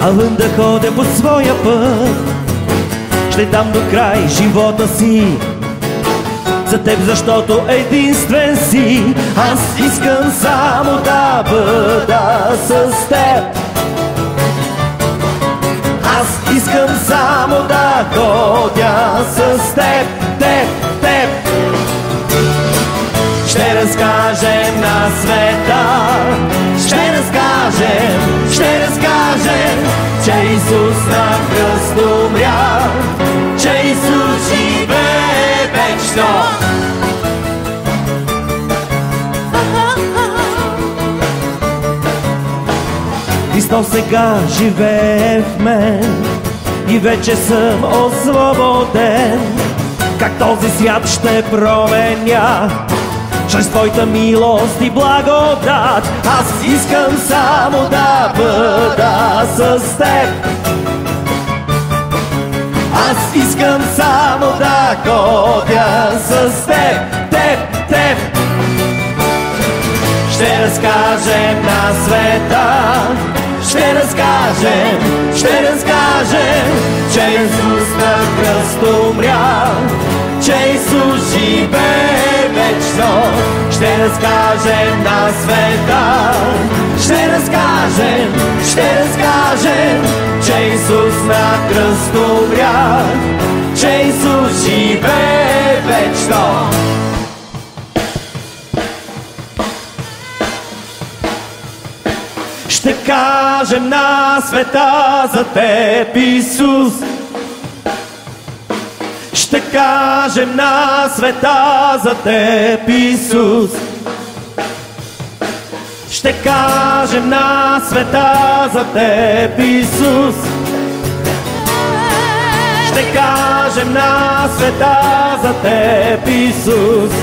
а вън да ходя по своя път. Ще дам до край живота си за теб, защото единствен си. Аз искам само да бъда с теб. Аз искам само да ходя с теб, теб, теб. Ще разкажем на света, ще разкажем, че Исус на кръст умря, че Исус живее вечно. Христос сега живее в мен и вече съм освободен. Как този свят ще променя чрез Твоята милост и благодат. Аз искам само да бъда с Теб. Аз искам само да ходя с Теб, Теб, Теб. Ще разкажем на света, ще разкажем, че Исус на кръст умря, че Исус живее вечно. Ще разкажем на света, ще разкажем, че Исус на кръст умря, че Исус живее вечно. Ще кажем на света за Теб, Исус. Ще кажем на света за Теб, Исус. Ще кажем на света за Теб, Исус. Ще кажем на света за Теб, Исус.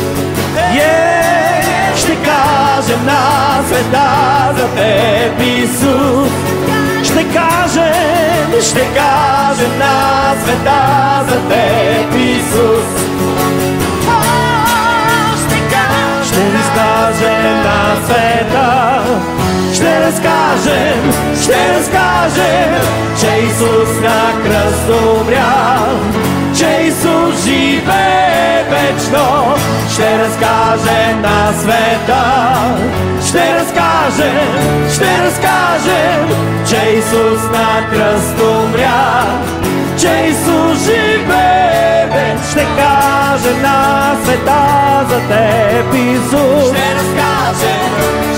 Ще кажем на света за Теб, Исус. Ще кажем на света за Теб, Исус. Ще разкажем на света, ще разкажем, че Исус на кръст умря, че Исус живее вечно. Ще разкажем на света, ще разкажем, че Исус на кръст умря, че Исус живее вечно. Ще кажем на света за Теб, Исус. Ще кажем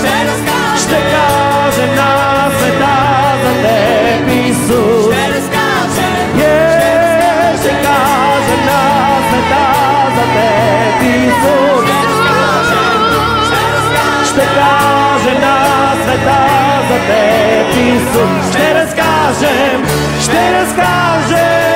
на света за Теб, Исус. Ще кажем на света за Теб, Исус. Ще кажем на света за Теб, Исус. Ще разкажем